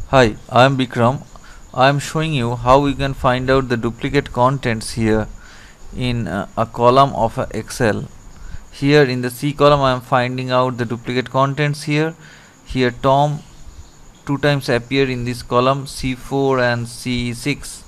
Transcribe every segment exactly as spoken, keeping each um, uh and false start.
Hi, I am Bikram. I am showing you how we can find out the duplicate contents here in uh, a column of a Excel. Here in the C column I am finding out the duplicate contents here. Here Tom two times appear in this column C four and C six,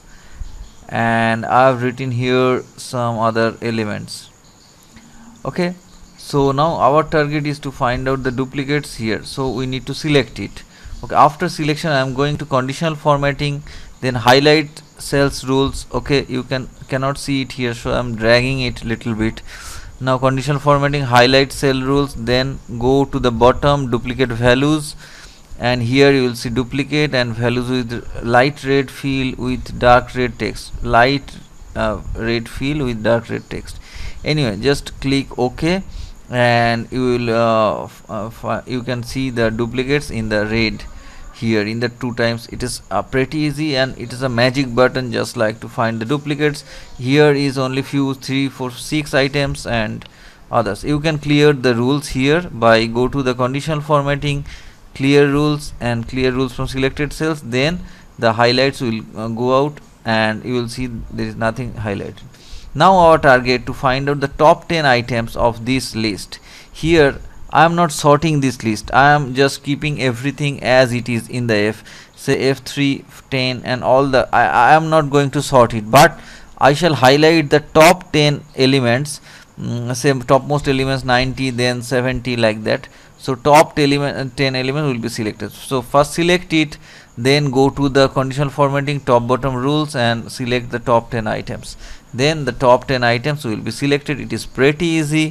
and I have written here some other elements. Okay, so now our target is to find out the duplicates here, so we need to select it. Okay, after selection I am going to conditional formatting, then highlight cells rules. Okay, you can cannot see it here, so I am dragging it little bit. Now conditional formatting, highlight cell rules, then go to the bottom, duplicate values, and here you will see duplicate and values with light red field with dark red text, light uh, red field with dark red text. Anyway, just click OK, and you will uh, uh, you can see the duplicates in the red here in the two times. It is uh, pretty easy, and it is a magic button just like to find the duplicates. Here is only few three four six items and others. You can clear the rules here by go to the conditional formatting, clear rules, and clear rules from selected cells. Then the highlights will uh, go out, and you will see there is nothing highlighted. Now our target to find out the top ten items of this list. Here I am not sorting this list, I am just keeping everything as it is in the F, say F three, ten, and all the I, I am not going to sort it, but I shall highlight the top ten elements, mm, say topmost elements ninety, then seventy, like that. So top element, ten elements will be selected. So first select it, then go to the conditional formatting, top bottom rules, and select the top ten items. Then the top ten items will be selected. It is pretty easy,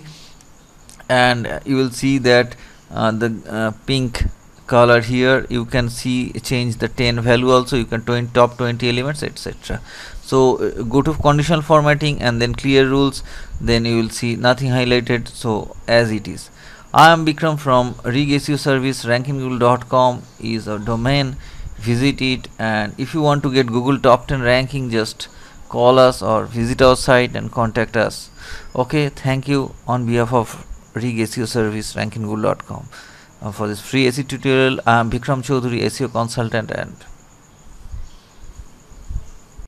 and uh, you will see that uh, the uh, pink color here, you can see change the ten value also. You can twenty top twenty elements, etc. So uh, go to conditional formatting and then clear rules, then you will see nothing highlighted, so as it is. I am Bikram from Rig S E O Service. ranking google dot com is a domain. Visit it, and if you want to get Google top ten ranking, just call us or visit our site and contact us. Okay, thank you on behalf of Rig S E O Service, ranking google dot com. Uh, for this free S E O tutorial, I am Bikram Chaudhary, S E O consultant, and